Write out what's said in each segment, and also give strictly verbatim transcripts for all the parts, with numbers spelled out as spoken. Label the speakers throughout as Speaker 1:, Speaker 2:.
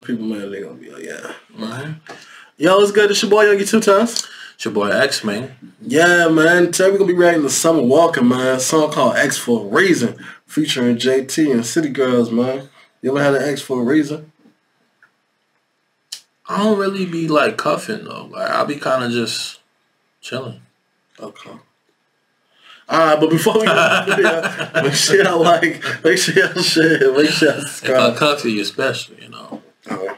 Speaker 1: People, man, they gonna be like, yeah. Mm-hmm. Yo, what's good? It's your boy Yogi Two Times.
Speaker 2: It's your boy X, man.
Speaker 1: Yeah, man. Today we're gonna be reacting to Summer Walker, man. A song called X for a Reason, featuring J T and City Girls, man. You ever had an X for a reason?
Speaker 2: I don't really be like cuffing though. Like I'll be kind of just chilling.
Speaker 1: Okay. Alright, but before we go, yeah, make sure y'all like, make sure y'all share, make sure y'all subscribe.
Speaker 2: If I cuff you, especially, you know.
Speaker 1: Okay.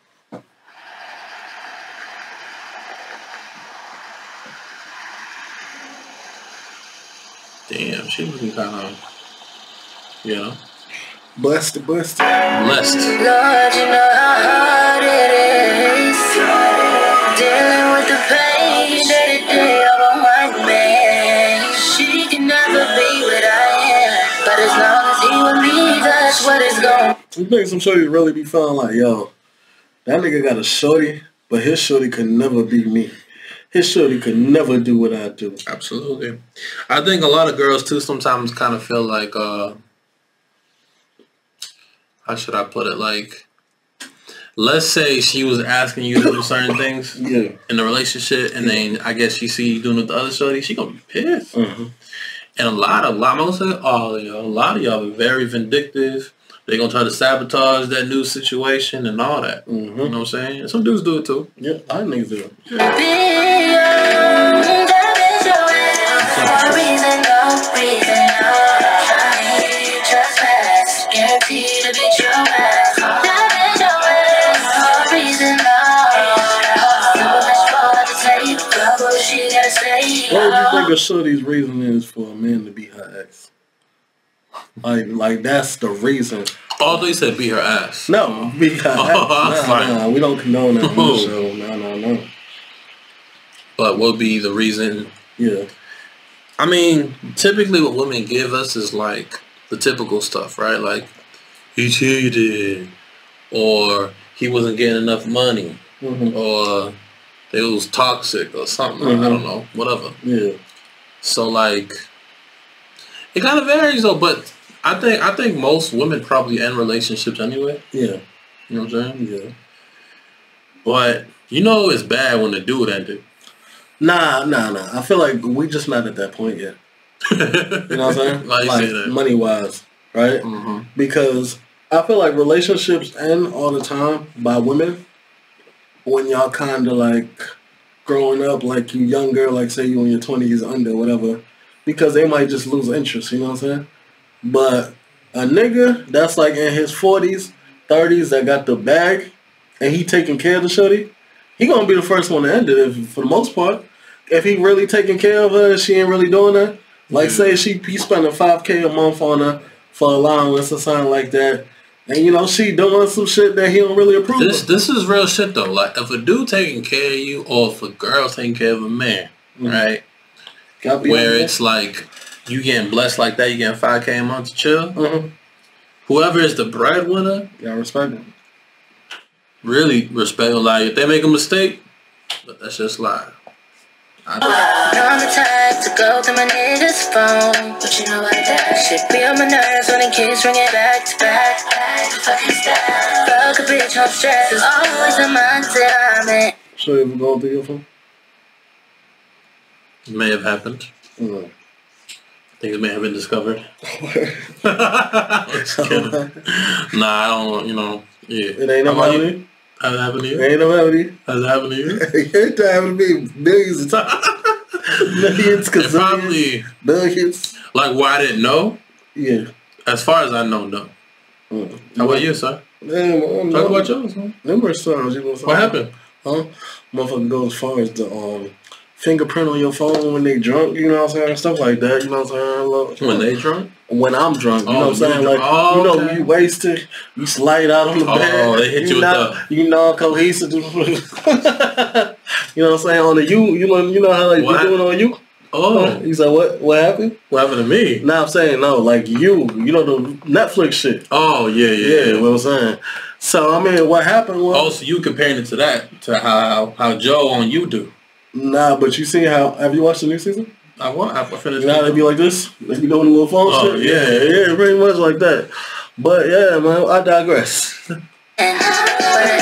Speaker 2: Damn, she looking kind of, you know.
Speaker 1: Blessed, blessed.
Speaker 2: Blessed.
Speaker 3: Lord, you know how hard it is dealing with the pain day to day of a white man. She can never be what I am, but as long as he with me, that's what it's going.
Speaker 1: You think some shorty really be feeling like, yo, that nigga got a shorty, but his shorty could never be me. His shorty could never do what I do.
Speaker 2: Absolutely. I think a lot of girls too sometimes kind of feel like, uh, how should I put it? Like, let's say she was asking you to do certain things
Speaker 1: yeah.
Speaker 2: in the relationship, and then I guess she see you doing it with the other shorty, she gonna be pissed.
Speaker 1: Mm-hmm.
Speaker 2: And a lot of, I'm gonna say all of y'all, a lot of y'all are very vindictive. They gonna try to sabotage that new situation and all that.
Speaker 1: Mm-hmm.
Speaker 2: You know what I'm saying? And some dudes do it too.
Speaker 1: Yeah, I niggas do it. What would you think a shorty's reason is for a man to be her ex? Like, like that's the reason.
Speaker 2: Oh, they said be her ass.
Speaker 1: No, be her
Speaker 2: oh,
Speaker 1: ex. Nah, nah, we don't condone that on the show. No, no, no.
Speaker 2: But what would be the reason?
Speaker 1: Yeah.
Speaker 2: I mean, typically what women give us is like the typical stuff, right? Like, he cheated, or he wasn't getting enough money, mm-hmm. or they was toxic or something. Mm-hmm. I don't know, whatever.
Speaker 1: Yeah.
Speaker 2: So like, it kind of varies though. But I think I think most women probably end relationships anyway.
Speaker 1: Yeah.
Speaker 2: You know what I'm saying?
Speaker 1: Yeah.
Speaker 2: But you know it's bad when the dude ended.
Speaker 1: Nah, nah, nah. I feel like we just not at that point yet. You know what I'm saying?
Speaker 2: Like,
Speaker 1: like money wise, right?
Speaker 2: Mm-hmm.
Speaker 1: Because I feel like relationships end all the time by women when y'all kind of like growing up, like you younger, like say you in your twenties, under, whatever, because they might just lose interest. You know what I'm saying? But a nigga that's like in his forties, thirties that got the bag and he taking care of the shorty, he gonna be the first one to end it if, for the most part. If he really taking care of her and she ain't really doing that. Like, yeah. say she he spending five K a month on her for allowance or something like that. And, you know, she doing some shit that he don't really approve
Speaker 2: this,
Speaker 1: of.
Speaker 2: This is real shit, though. Like, if a dude taking care of you or if a girl taking care of a man, mm-hmm. right? Where it's like, you getting blessed like that, you getting five K a month to chill.
Speaker 1: Mm-hmm.
Speaker 2: Whoever is the breadwinner,
Speaker 1: y'all respect it.
Speaker 2: Really respect them. Like, if they make a mistake, but that's just lie.
Speaker 3: I'm on the type to go through my nigga's phone, but you know I that shit be on my nerves when the kids ring it back to back. Fucking style. Fuck a bitch on stress is always the mindset I'm in.
Speaker 1: So you ever going through your phone?
Speaker 2: It may have happened.
Speaker 1: Mm.
Speaker 2: Things may have been discovered. Just kidding. Nah, I don't. You know. Yeah.
Speaker 1: It ain't never happened to you?
Speaker 2: Has it happened to you?
Speaker 1: It ain't never happened to you?
Speaker 2: Has it happened to you?
Speaker 1: It ain't happened to me. Millions of times. Millions,
Speaker 2: because probably
Speaker 1: billions.
Speaker 2: Like where I didn't know?
Speaker 1: Yeah.
Speaker 2: As far as I know, no. Mm. How about you, sir?
Speaker 1: Man,
Speaker 2: Talk
Speaker 1: no.
Speaker 2: about yours, man.
Speaker 1: Numerous times. You know what,
Speaker 2: what happened?
Speaker 1: Huh? Motherfucker go as far as the um fingerprint on your phone when they drunk, you know what I'm saying? Stuff like that, you know what I'm saying?
Speaker 2: When they drunk?
Speaker 1: When I'm drunk, you
Speaker 2: oh,
Speaker 1: know what I'm saying? Like,
Speaker 2: oh,
Speaker 1: you know,
Speaker 2: okay.
Speaker 1: you wasted, you slide out on the
Speaker 2: oh,
Speaker 1: bed.
Speaker 2: Oh, they hit you,
Speaker 1: you
Speaker 2: with
Speaker 1: not,
Speaker 2: the...
Speaker 1: You non-cohesive. You know what I'm saying? On the you, you know, you know how like you doing on you?
Speaker 2: Oh.
Speaker 1: You said, what What happened?
Speaker 2: What happened to me?
Speaker 1: No, I'm saying, no, like you, you know the Netflix shit.
Speaker 2: Oh, yeah, yeah.
Speaker 1: Yeah, you know what I'm saying? So, I mean, what happened was...
Speaker 2: Oh, so you comparing it to that, to how how Joe on you do.
Speaker 1: Nah, but you see how... Have you watched the new season?
Speaker 2: I want. I finished.
Speaker 1: You know how they be like this? They be doing a little phone
Speaker 2: oh,
Speaker 1: shit?
Speaker 2: Yeah.
Speaker 1: yeah, yeah, pretty much like that. But, yeah, man, I digress.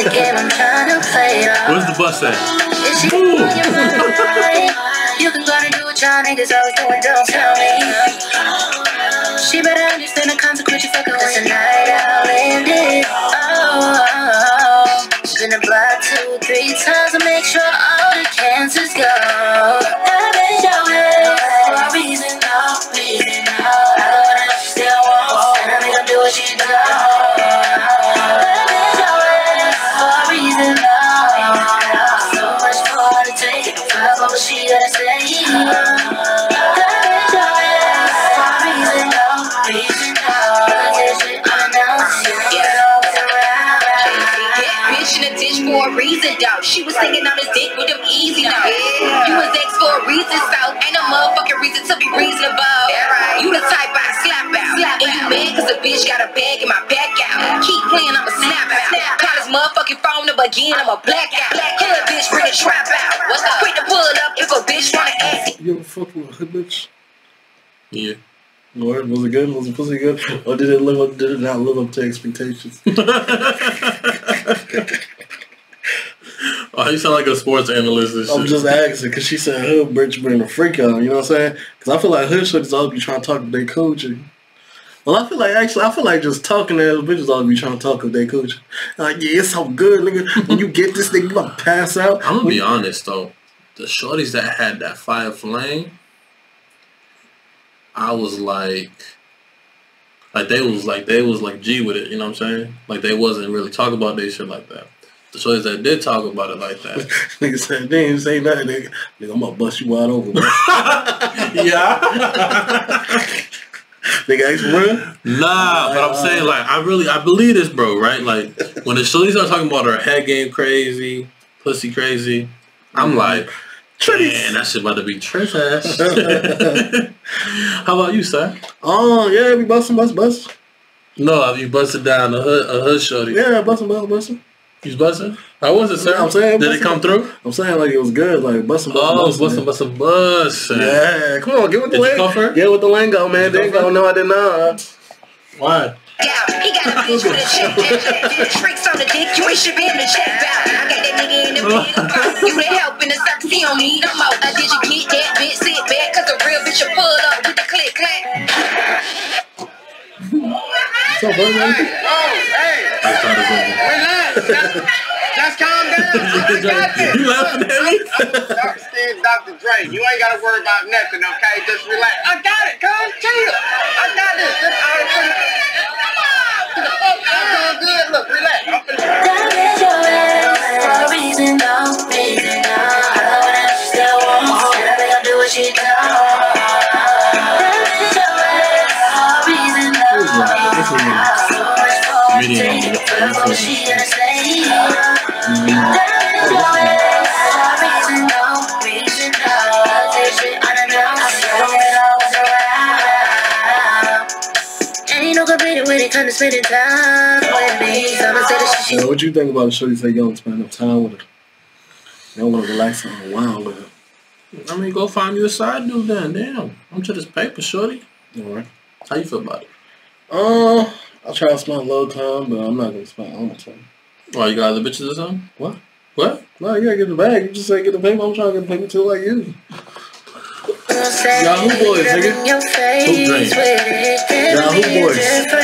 Speaker 3: the game I'm trying to play.
Speaker 2: Where's the bus at?
Speaker 3: If she on your mind, you can go and do what y'all niggas always doing, don't tell me. She better understand the consequence you fucking with. Tonight I'll end it. Oh, oh, oh. Been a block two, three times to make sure all the cancers go. I've been your way for a reason, no reason, no. I don't wanna know she still wants, and I'm gonna do what she does. I've been your way for a reason, no. So much more to take, fuck what she gotta say. I've been your way for a reason, no reason, no. This shit unannounced, you know what's around.
Speaker 4: Bitch in a ditch for a reason, though. She was singing on his dick with them easy, though. Yeah. You was ex for a reason, so ain't no motherfucking reason to be reasonable. Yeah, right. You the type I slap out. Slap and you mad cause a bitch got a bag in my back out. Keep playing, I'ma snap out. Snap. Call his motherfucking phone number again, I'ma black out. Hood bitch, bring a trap out. What's up? Quick to pull it up if a bitch wanna act.
Speaker 1: You ever fuck with a hood bitch?
Speaker 2: Yeah.
Speaker 1: Lord, was it good? Was the pussy good? Or did it live up? Did it not live up to expectations?
Speaker 2: Oh, you sound like a sports analyst and shit.
Speaker 1: I'm just asking because she said hood bitch bring a freak out. You know what I'm saying? Because I feel like hood shit is always be trying to talk if they coochie. Well, I feel like actually, I feel like just talking to those bitches always be trying to talk if they coochie. Like, yeah, it's so good, nigga. When you get this nigga, you gonna pass out.
Speaker 2: I'm gonna
Speaker 1: when
Speaker 2: be honest though, the shorties that had that fire flame, I was like, like they was like they was like G with it. You know what I'm saying? Like they wasn't really talking about their shit like that. The shorties that did talk about it like that,
Speaker 1: nigga said they ain't say nothing. Nigga, nigga, I'm gonna bust you wide open. Bro.
Speaker 2: Yeah.
Speaker 1: Nigga, ask for real?
Speaker 2: Nah, but I'm saying like I really I believe this, bro. Right? Like when the shorties are talking about her head game crazy, pussy crazy, I'm like, man, that shit about to be trash ass. How about you, sir?
Speaker 1: Oh yeah, we bustin', bust, bust.
Speaker 2: No, you busted down a hood, a hood shorty.
Speaker 1: Yeah, bustin', bust, bustin'.
Speaker 2: You was busting? How was it, sir?
Speaker 1: I'm saying,
Speaker 2: did it come through?
Speaker 1: I'm saying like it was good, like bustin', bustin',
Speaker 2: oh,
Speaker 1: bustin',
Speaker 2: bustin', bustin', bustin'.
Speaker 1: Yeah, come on, get with the
Speaker 2: did
Speaker 1: lingo.
Speaker 2: You
Speaker 1: get with the lingo, man. They go, no, I did not.
Speaker 2: Why?
Speaker 4: Yeah, he got a bitch with a check. Did tricks on the dick, you ain't should be able to check out. I got that nigga in the bed. You the help in the service, he don't need no more. Uh, did you get that bitch? Sit back, cause a real bitch will pull up with the click clack.
Speaker 1: What's up, buddy?
Speaker 5: Hey, oh, hey. Relax. Just calm down. I got this.
Speaker 2: You laughing at me?
Speaker 5: Doctor Steve, Doctor Dre. You ain't got to worry about nothing, okay? Just relax. I got it, cuz. Chill. I got this. Just all the fuck. I'm doing good. Look, relax. I'm finna.
Speaker 3: That is your ass for a reason, no reason, no. I know that she still wants, and I'm gonna do what she does. That is your ass for a reason, no reason, no. So much more to take, fuck what she gonna say. Kind of spending time with me. So I'ma say that she.
Speaker 1: Yeah, what you think about a shorty say you don't spend enough time with her? You don't want to relax on a while with her.
Speaker 2: I mean, go find you a side dude then. Damn, I'm to this paper, shorty.
Speaker 1: All right.
Speaker 2: How you feel about it?
Speaker 1: Uh, I'll try to spend a little time, but I'm not gonna spend all my time.
Speaker 2: Why, you got other bitches or something?
Speaker 1: What?
Speaker 2: What?
Speaker 1: No, you gotta get the bag. You just say get the paper. I'm trying to get the paper too, like you.
Speaker 2: Yahoo boys, nigga. Who drink?
Speaker 1: Yahoo boys.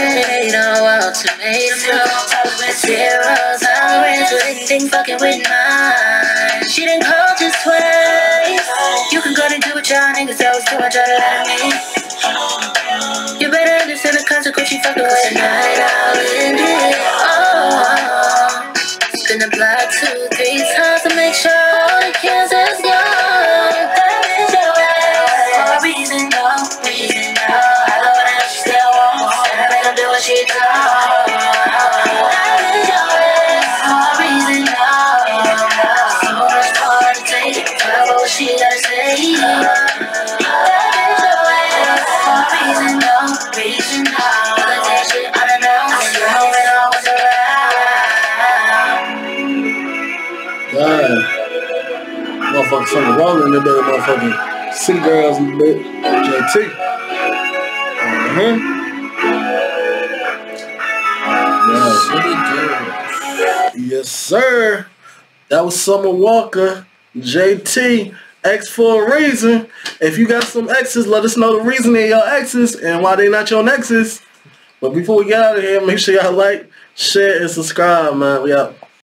Speaker 3: Fucking with mine. She didn't call just twice. You can go and do what y'all niggas always do. I try to lie to me. You better understand the consequence you fucking with. Tonight I'll end it. Oh, spin the block two, three times to make sure all the cancers gone. That is your ass for a reason, no reason, no. I love her and she still wants, and I make her do what she does. That is your ass for a reason, no. So much more to take, fuck what she gotta say. That is your ass for a reason, no reason, no. But that shit unannounced, you know it all was around.
Speaker 1: God. Motherfucker, something wrong in the bed, motherfucking city girls in the bed. J T. Uh-huh. Yeah.
Speaker 2: City girls.
Speaker 1: Yeah. Yes, sir. That was Summer Walker, J T, X for a reason. If you got some exes, let us know the reason they're your exes and why they not your nexes. But before we get out of here, make sure y'all like, share, and subscribe, man. We out.